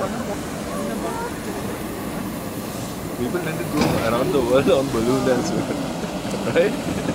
People tend to go around the world on balloons as well, right?